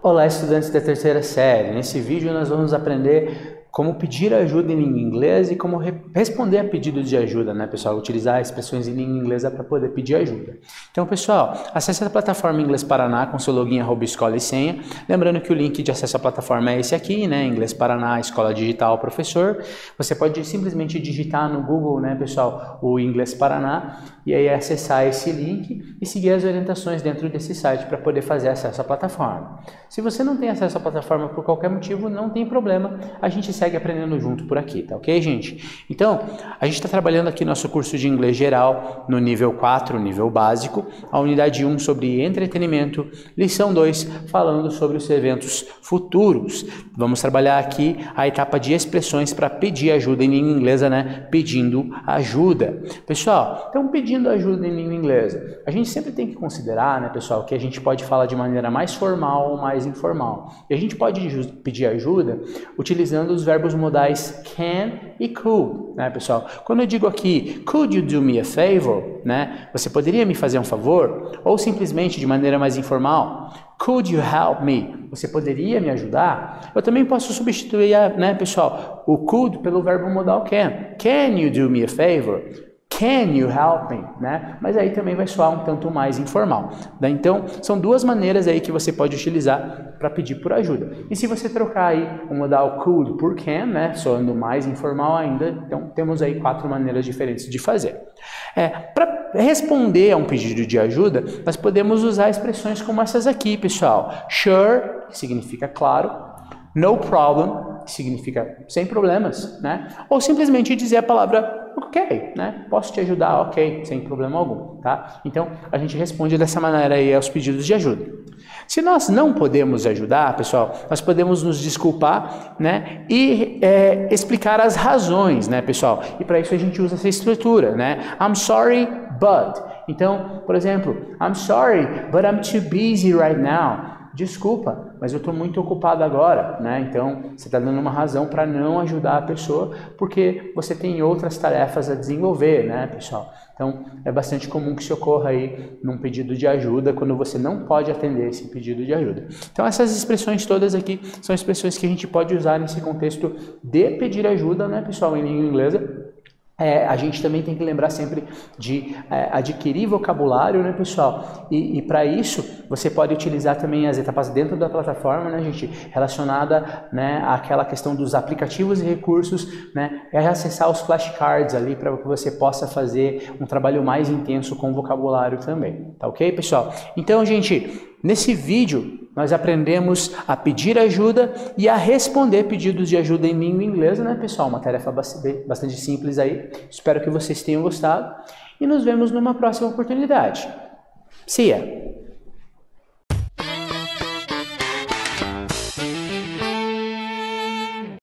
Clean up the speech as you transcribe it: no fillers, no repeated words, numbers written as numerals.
Olá, estudantes da terceira série. Nesse vídeo nós vamos aprender como pedir ajuda em língua inglesa e como responder a pedidos de ajuda, né, pessoal? Utilizar expressões em língua inglesa para poder pedir ajuda. Então, pessoal, acesse a plataforma Inglês Paraná com seu login @escola e senha. Lembrando que o link de acesso à plataforma é esse aqui, né? Inglês Paraná, Escola Digital Professor. Você pode simplesmente digitar no Google, né, pessoal, o Inglês Paraná e aí acessar esse link e seguir as orientações dentro desse site para poder fazer acesso à plataforma. Se você não tem acesso à plataforma por qualquer motivo, não tem problema. A gente segue aprendendo junto por aqui, tá ok, gente? Então, a gente está trabalhando aqui nosso curso de inglês geral no nível 4, nível básico, a unidade 1 sobre entretenimento, lição 2 falando sobre os eventos futuros. Vamos trabalhar aqui a etapa de expressões para pedir ajuda em língua inglesa, né? Pedindo ajuda. Pessoal, então pedindo ajuda em língua inglesa, a gente sempre tem que considerar, né, pessoal, que a gente pode falar de maneira mais formal ou mais informal. E a gente pode pedir ajuda utilizando os verbos modais can e could, né, pessoal? Quando eu digo aqui, could you do me a favor, né? Você poderia me fazer um favor? Ou simplesmente de maneira mais informal, could you help me? Você poderia me ajudar? Eu também posso substituir, né, pessoal, o could pelo verbo modal can. Can you do me a favor? Can you help me? Né? Mas aí também vai soar um tanto mais informal. Né? Então, são duas maneiras aí que você pode utilizar para pedir por ajuda. E se você trocar aí o modal could por can, né, soando mais informal ainda, então temos aí 4 maneiras diferentes de fazer. Para responder a um pedido de ajuda, nós podemos usar expressões como essas aqui, pessoal. Sure, que significa claro. No problem, que significa sem problemas, né? Ou simplesmente dizer a palavra ok, né? Posso te ajudar, ok, sem problema algum, tá? Então, a gente responde dessa maneira aí aos pedidos de ajuda. Se nós não podemos ajudar, pessoal, nós podemos nos desculpar, né? E explicar as razões, né, pessoal? E para isso a gente usa essa estrutura, né? I'm sorry, but. Então, por exemplo, I'm sorry, but I'm too busy right now. Desculpa, mas eu estou muito ocupado agora, né? Então, você está dando uma razão para não ajudar a pessoa, porque você tem outras tarefas a desenvolver, né, pessoal? Então, é bastante comum que isso ocorra aí num pedido de ajuda, quando você não pode atender esse pedido de ajuda. Então, essas expressões todas aqui são expressões que a gente pode usar nesse contexto de pedir ajuda, né, pessoal, em língua inglesa. A gente também tem que lembrar sempre de adquirir vocabulário, né, pessoal? E para isso, você pode utilizar também as etapas dentro da plataforma, né, gente? Relacionada, né, àquela questão dos aplicativos e recursos, né? É acessar os flashcards ali para que você possa fazer um trabalho mais intenso com vocabulário também. Tá ok, pessoal? Então, gente, nesse vídeo nós aprendemos a pedir ajuda e a responder pedidos de ajuda em língua inglesa, né, pessoal? Uma tarefa bastante simples aí. Espero que vocês tenham gostado e nos vemos numa próxima oportunidade. See ya!